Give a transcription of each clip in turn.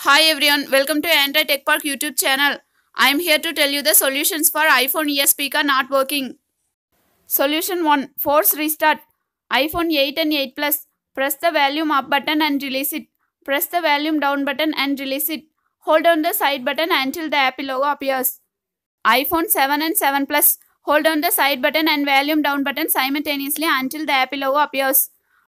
Hi everyone, welcome to Android Tech Park YouTube channel. I am here to tell you the solutions for iPhone ear speaker not working. Solution 1. Force restart. iPhone 8 and 8 Plus. Press the volume up button and release it. Press the volume down button and release it. Hold down the side button until the Apple logo appears. iPhone 7 and 7 Plus. Hold down the side button and volume down button simultaneously until the Apple logo appears.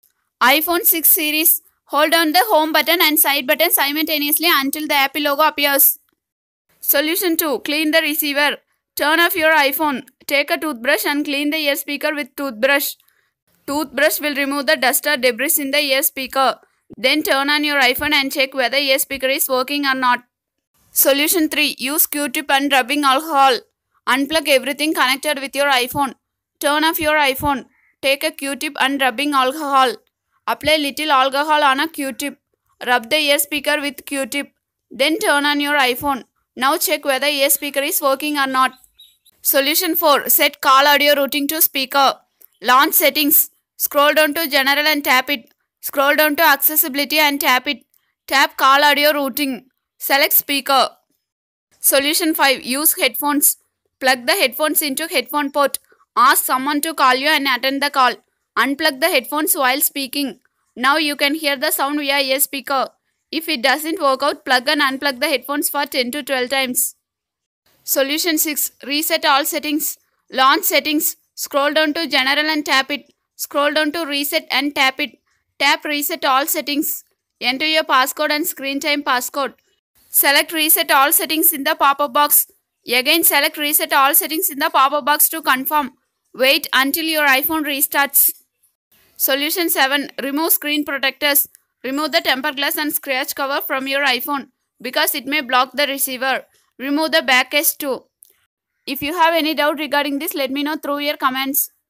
iPhone 6 series. Hold down the home button and side button simultaneously until the Apple logo appears. Solution 2. Clean the receiver. Turn off your iPhone. Take a toothbrush and clean the ear speaker with toothbrush. Toothbrush will remove the dust or debris in the ear speaker. Then turn on your iPhone and check whether ear speaker is working or not. Solution 3. Use Q-tip and rubbing alcohol. Unplug everything connected with your iPhone. Turn off your iPhone. Take a Q-tip and rubbing alcohol. Apply little alcohol on a Q-tip. Rub the ear speaker with Q-tip. Then turn on your iPhone. Now check whether ear speaker is working or not. Solution 4. Set call audio routing to speaker. Launch settings. Scroll down to general and tap it. Scroll down to accessibility and tap it. Tap call audio routing. Select speaker. Solution 5. Use headphones. Plug the headphones into headphone port. Ask someone to call you and attend the call. Unplug the headphones while speaking. Now you can hear the sound via ear speaker. If it doesn't work out, plug and unplug the headphones for 10 to 12 times. Solution 6. Reset all settings. Launch settings. Scroll down to general and tap it. Scroll down to reset and tap it. Tap reset all settings. Enter your passcode and screen time passcode. Select reset all settings in the pop-up box. Again select reset all settings in the pop-up box to confirm. Wait until your iPhone restarts. Solution 7. Remove screen protectors. Remove the tempered glass and scratch cover from your iPhone because it may block the receiver. Remove the back case too. If you have any doubt regarding this, let me know through your comments.